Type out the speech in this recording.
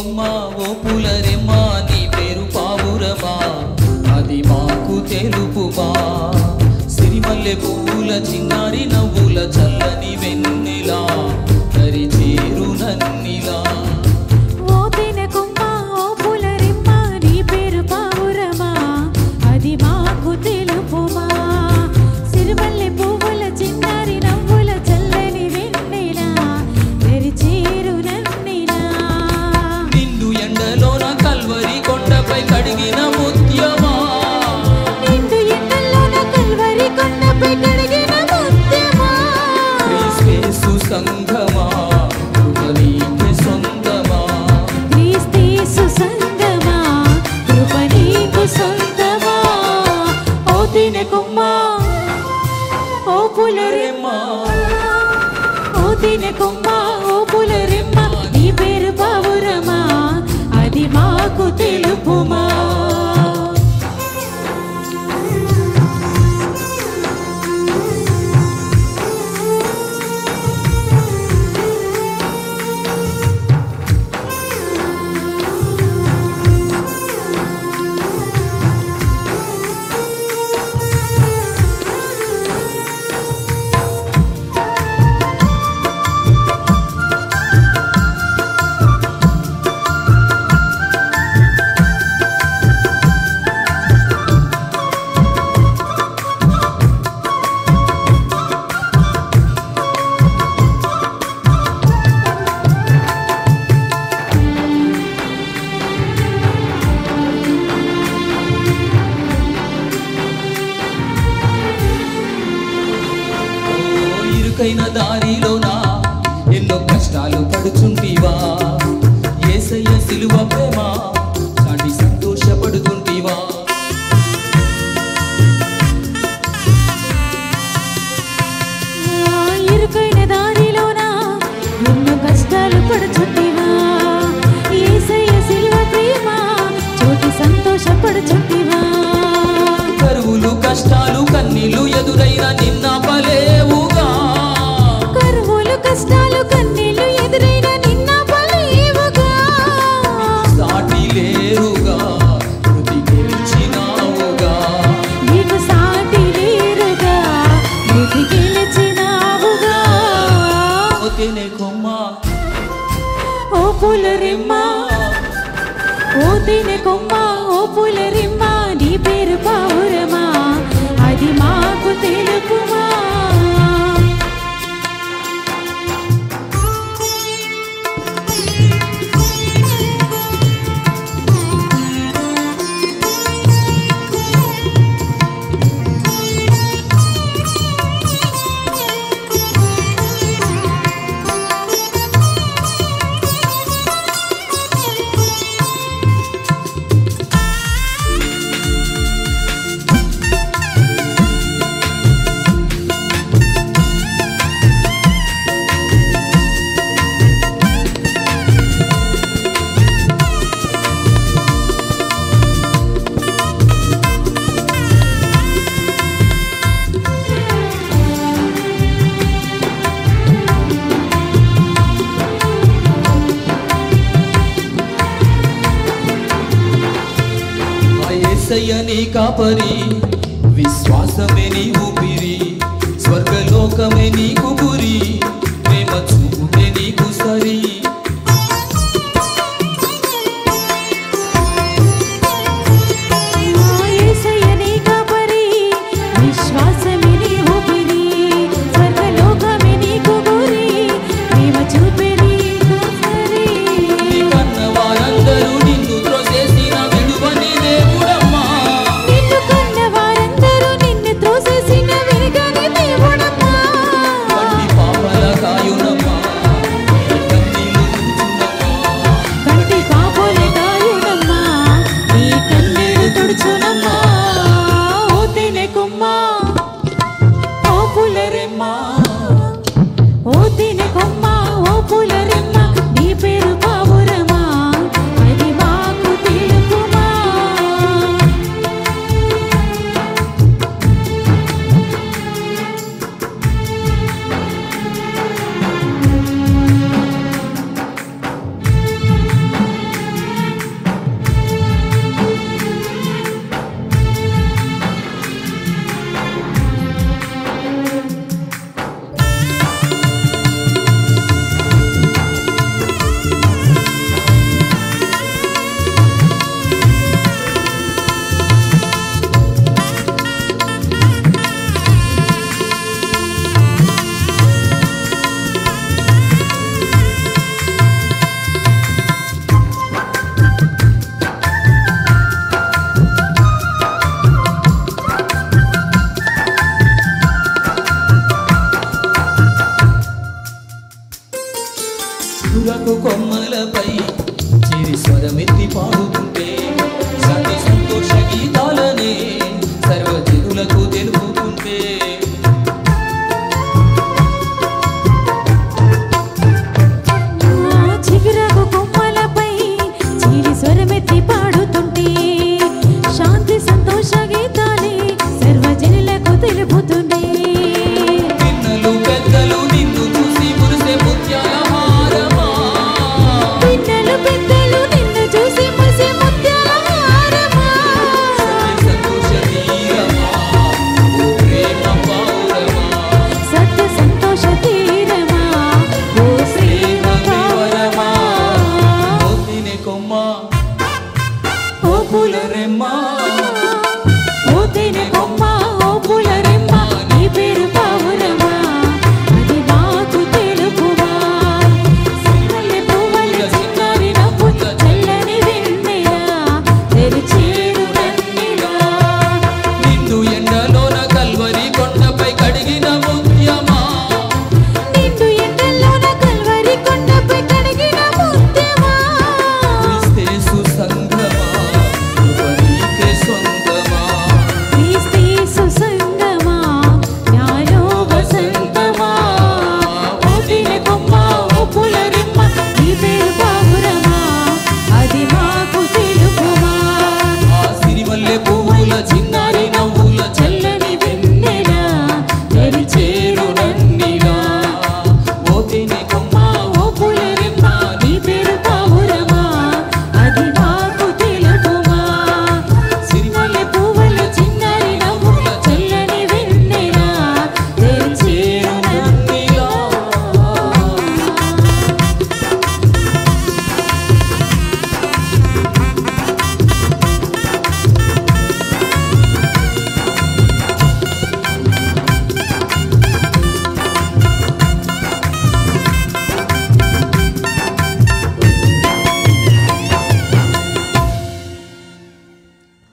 కొమ్మ ఓ పూలరెమ్మ నీ పేరు పావురమా అది మాకు తెలుపుమా సిరిమల్లె పువ్వుల చిన్నారి నవ్వుల చల్లని వెన్నెలా దరి చేరు నన్నిలా ఓ తేనె కొమ్మ ఓ పూలరెమ్మ నీ పేరు పావురమా అది మాకు తెలుపుమా సిరిమల్లె పువ్వుల చిన్నారి నవ్వుల చల్లని వెన్నెలా దరి చేరు నన్నిలా నిండు ఎండలోన కల్వరి కొండపై కడిగిన ముత్యమా నిండు ఎండలోన కల్వరి కొండపై కడిగిన ముత్యమా క్రీస్తు సంఘమా కృప నీకే సొంతమా క్రీస్తు సంఘమా కృప నీకు సొంతమా ఓ తేనె కొమ్మ ఓ పూలరెమ్మ ఓ తేనె కొమ్మ ఓ పూలరెమ్మ నీ పేరు పావురమా అది మాకు తెలుపుమా ఇరుకైన దారిలోనా ఎన్నో కష్టాలు పడుచుంటివా యేసయ్య సిలువ ప్రేమ చాటి సంతోషపడుతుంటివా ఇరుకైన దారిలోనా ఎన్నో కష్టాలు పడుచుంటివా యేసయ్య సిలువ ప్రేమ చోటి సంతోషపడుచుంటివా కరువులు కష్టాలు కన్నీళ్లు ఎదురైన నిన్న పలేవుగా కరువులు కష్టాలు కన్నీళ్లు ఎదురైన నిన్న పలేవుగా సాటి లేరుగా కృతి గెలిచినావుగా నీకు సాటి లేరుగా నీకు గెలిచినావుగా ఓ తేనె కొమ్మ ఓ పూలరెమ్మ ఓ తేనె కొమ్మ ఓ పూలరెమ్మ నీ పేరు పావురమా అది మాకు తెలుపుమా యేసయ్య నీ కాపరి విశ్వాసమే నీ ఊపిరి స్వర్గలోకమే నీకు గురి ప్రేమ చూపే నీకు సరి యేసయ్య నీ కాపరి విశ్వాసమే నీ ఊపిరి స్వర్గలోకమే నీకు గురి ప్రేమ చూపే నీకు సరి నీ కన్న వారందరూ నిన్ను త్రోసేసిన విడువని దేవుడమ్మా నిన్ను కన్న వారందరూ నిన్ను త్రోసేసిన వెనుకని దేవుడమ్మా చెరుకు కొమ్మలపై చిరి స్వరమెత్తి పాడుతుంటే